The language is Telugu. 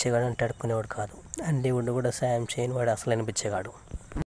బిచ్చగాడు అంటే అడుక్కునేవాడు కాదు. అన్నీ ఉండి కూడా సాయం చేయని వాడు అసలైన బిచ్చగాడు.